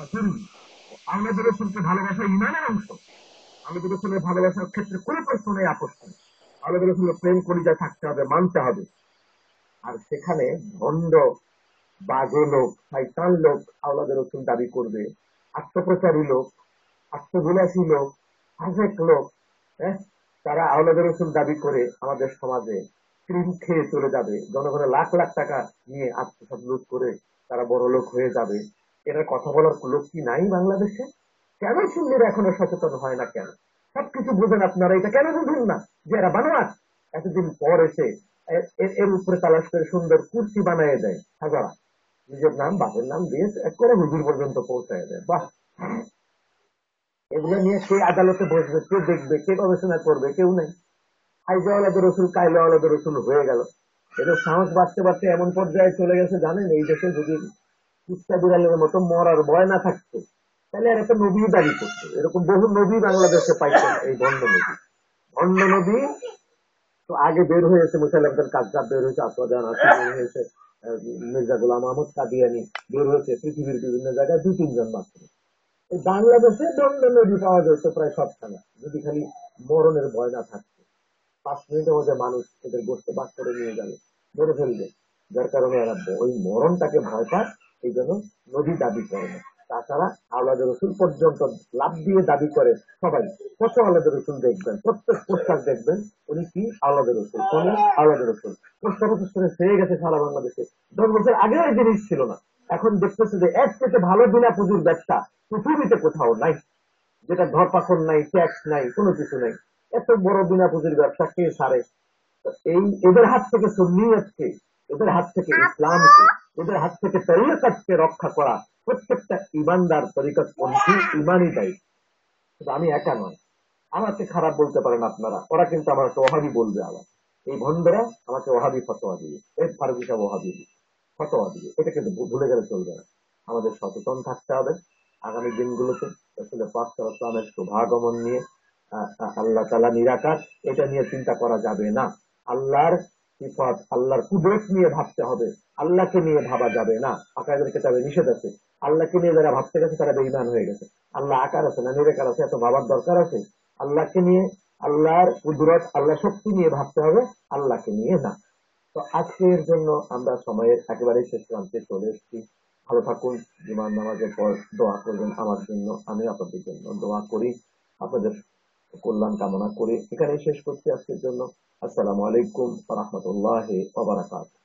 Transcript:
জরুরি। আহমেদ রসুলকে ভালোবাসা ইমানের অংশ। আহমেদ রসুলের ভালোবাসার ক্ষেত্রে কোনো প্রশ্ন নেই, আপোষ নেই। আহমেদ রসুলের প্রেম কলিজায় থাকতে হবে, মানতে হবে। আর সেখানে ভণ্ড, বাজে লোক, শয়তান লোক আওলাদের রসুল দাবি করবে, আত্মপ্রচারী লোক, আত্মবিলাসী লোক, হাজেক লোক, হ্যাঁ, তারা আওলাদের রসুল দাবি করে আমাদের সমাজে ক্রিম খেয়ে চলে যাবে, জনগণের লাখ লাখ টাকা নিয়ে আত্মসাৎ লুট করে তারা বড় লোক হয়ে যাবে। এরা কথা বলার লোক কি নাই বাংলাদেশে? কেন সুন্নিরা এখনো সচেতন হয় না? কেন সবকিছু বুঝেন আপনারা, এটা কেন বুঝেন না যে এরা বানোয়াট? এতদিন পর এসে এর উপরে তালাশ করে সুন্দর কুর্সি বানিয়ে দেয় হাজারা, নিজের নাম বাপের নাম দিয়ে এক করে হুজুর পর্যন্ত পৌঁছায় দেয়। বাহ! এগুলো নিয়ে কে আদালতে বসবে, কে দেখবে, কে গবেষণা করবে? কেউ নেই। আইজা আলাদা রসুল, কাইলা আলাদা রসুল হয়ে গেল। এদের সাহস বাড়তে বাড়তে এমন পর্যায়ে চলে গেছে, জানেন, এই দেশে যদি কুত্তা বিড়ালের মতো মরার ভয় না থাকতো তাহলে আর একটা নবী দাবি করতো। এরকম বহু নবী বাংলাদেশে পাইছেন, এই ভণ্ড নবী। ভণ্ড নবী তো আগে বের হয়েছে, মুসাইলামুল কাযযাব বের হয়েছে, আসওয়াদ আনসি বের হয়েছে, মির্জা গোলাম আহমদ কাদিয়ানী বের হয়েছে, পৃথিবীর বিভিন্ন জায়গায় দুই তিনজন মাত্র। এই বাংলাদেশে ভণ্ড নবী পাওয়া যেত প্রায় সবখানে, যদি খালি মরণের ভয় না থাকতো। 5 মিনিটের মধ্যে মানুষ এদের গোষ্ঠ বাস করে নিয়ে যাবে, ধরে ফেলবে। যার কারণে এরা ওই মরণটাকে ভয় পায়, এই জন্য নবী দাবি করে না। তাছাড়া আওলাদের রসুল পর্যন্ত লাভ দিয়ে দাবি করে সবাই। কত আওলাদের রসুল দেখবেন, প্রত্যেক পোস্টার দেখবেন উনি কি আওলাদের রসুল, কোন আওলাদের রসুল। পোস্টার প্রতিষ্ঠানে হয়ে গেছে সারা বাংলাদেশে। 10 বছর আগেও এই জিনিস ছিল না। এখন দেখতেছে যে এর থেকে ভালো বিনা পুঁজির ব্যবসা পৃথিবীতে কোথাও নাই, যেটা ধরপাকড় নাই, ট্যাক্স নাই, কোনো কিছু নাই। এত বড় বিনা পুঁজির ব্যবসা কে সারে? এই এদের হাত থেকে সুন্নিয়তকে, এদের হাত থেকে ইসলামকে, এদের হাত থেকে তরিকতকে রক্ষা করা প্রত্যেকটা ইমানদার তরিকতপন্থী ইমানই দায়ী। শুধু আমি একা নয়। আমাকে খারাপ বলতে পারেন আপনারা, ওরা কিন্তু আমাকে ওহাবি বলবে। আবার এই ভণ্ডরা আমাকে ওহাবি ফতোয়া দিবে, এই ফারুকি সাহেব ওহাবি ফতোয়া দিবে, এটা কিন্তু ভুলে গেলে চলবে না। আমাদের সচেতন থাকতে হবে আগামী দিনগুলোতে। আসলে পাক সাল্লামের শুভাগমন নিয়ে আল্লাহ তাআলা নিরাকার, এটা নিয়ে চিন্তা করা যাবে না। আল্লাহর সিফাত, আল্লাহর কুদরত নিয়ে ভাবতে হবে, আল্লাহকে নিয়ে ভাবা যাবে না। আকারের কিতাবে নিষেধ আছে। আল্লাহকে নিয়ে যারা ভাবতে গেছে তারা বেঈমান হয়ে গেছে। আল্লাহ আকার আছে না নিরাকার আছে এত ভাবার দরকার আছে? আল্লাহকে নিয়ে, আল্লাহর কুদরত, আল্লাহ শক্তি নিয়ে ভাবতে হবে, আল্লাহকে নিয়ে না। তো আজকের জন্য আমরা সময়ের একেবারে শেষ প্রান্তে চলে এসেছি। ভালো থাকুন। জুমার নামাজের পর দোয়া করবেন আমার জন্য, আমি আপনাদের জন্য দোয়া করি, আপনাদের কল্যাণ কামনা করে এখানেই শেষ করছি আজকের জন্য। আসসালামু আলাইকুম ওয়া রাহমাতুল্লাহি ওয়া বারাকাতুহু।